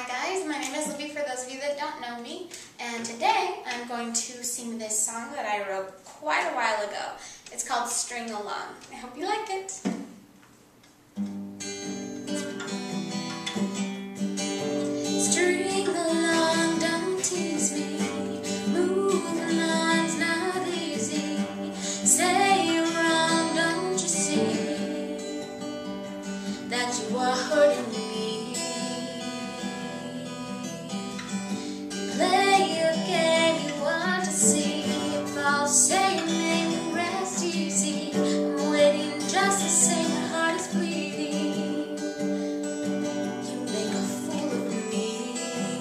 Hi guys, my name is Libby for those of you that don't know me, and today I'm going to sing this song that I wrote quite a while ago. It's called String Along. I hope you like it. String along, don't tease me. Moving on's not easy. Say you're wrong, don't you see that you are hurting me? Play a game you want to see. If I'll say your name and rest easy, I'm waiting just the same, my heart is bleeding. You make a fool of me,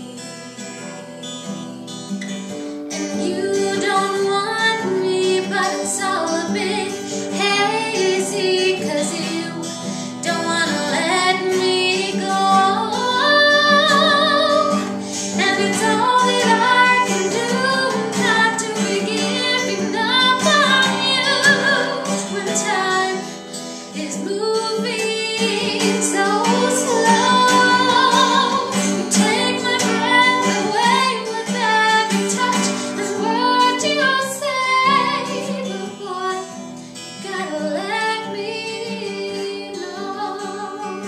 and you don't want me, but it's all a bit hazy, 'cause you don't want to let me go. And it's all that I can do not to be giving up on you when time is moving so slow. You take my breath away with every touch and word you say, but boy, you gotta let me know.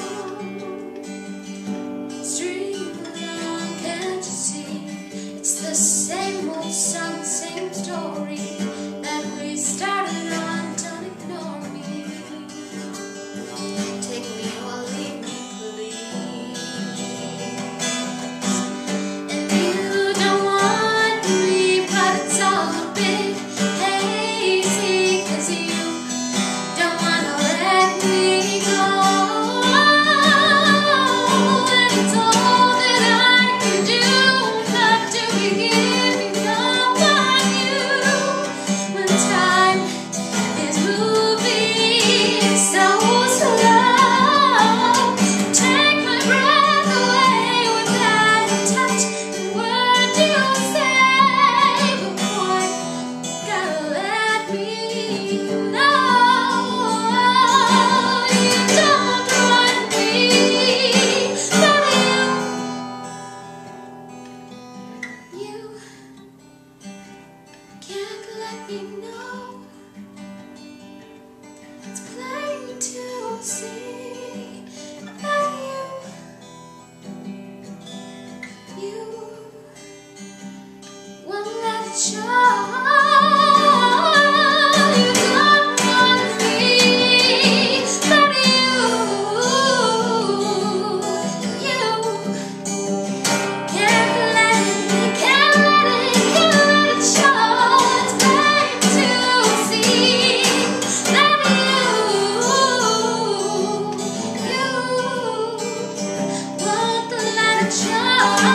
String along, can't you see? It's the same old song, same story that we started on. Don't ignore me. Take me or leave me, please. And you don't want me, but it's all a bit hazy, 'cause you don't want to let me go. And it's all that I can do not to be giving up on you when time is moving so slow. Take my breath away with every touch and word you say, but boy, gotta let me know. You don't want me, but you can't let me know. It's plain to see that you won't let it show. You don't want me, but you can't let it show. It's plain to see that you won't let it show.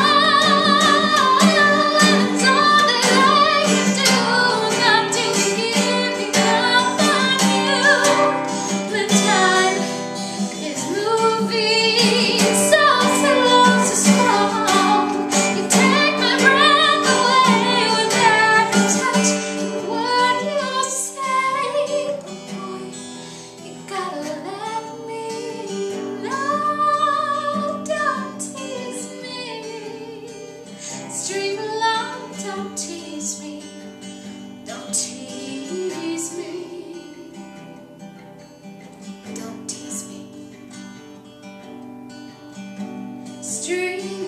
It's all that I can do not to be giving up on you when time is moving so slow, so slow. You take my breath away with every touch and word you say, but boy, you gotta let me know. Don't tease me. String along, don't tease me. Don't tease me. Don't tease me. String